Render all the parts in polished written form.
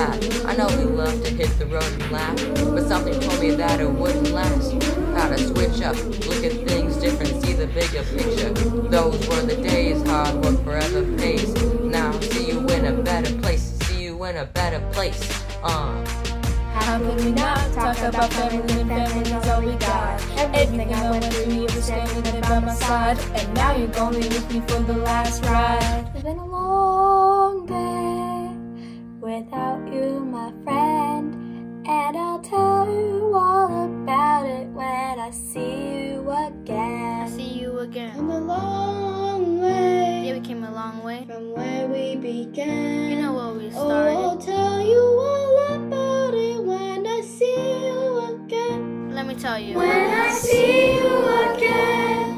path. I know we love to hit the road and laugh, but something told me that it wouldn't last. Gotta switch up, look at things different, see the bigger picture. Those were the days, hard work forever pays. Now see you in a better place, see you in a better place. How could we not talk about family when family's all we got? Everything I went through, you were standing there by my side, and now you're gonna be with me for the last ride. It's been a long day without you, my friend, and I'll tell you all about it when I see you again. I see you again. Come a long way. Yeah, we came a long way from where we began. You know where we started. Oh, I'll tell you all about it when I see you again. Let me tell you. When I see you again.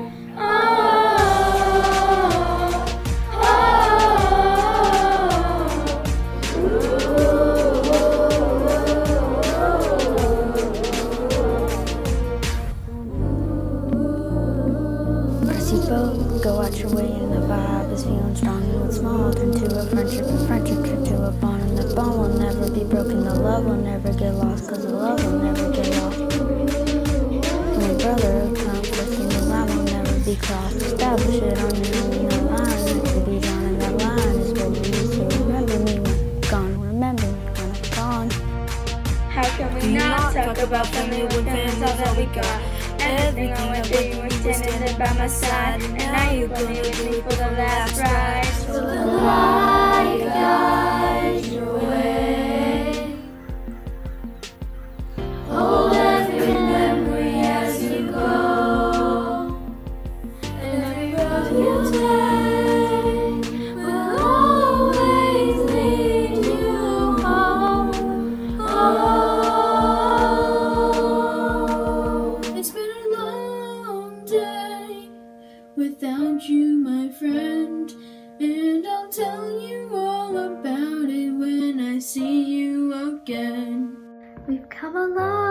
Go out your way and the vibe is feeling strong and it's small. Turn to a friendship turn to a bond, and the bond will never be broken. The love will never get lost, cause the love will never get lost. My brother conflict and the line will never be crossed. Establish it on your own in that line. Meant to be drawn, and that line is what we need to remember me when I'm gone. Remember me when I'm gone. How can we not talk about family when family's all that we got? Everything I went through, you were standing there by my side, and now you're gonna be with me for the last ride. So the light guides your way. Hold every memory as you go, and every road you take will always lead you home. It's been a long day without you, my friend, and I'll tell you all about it when I see you again. We've come a long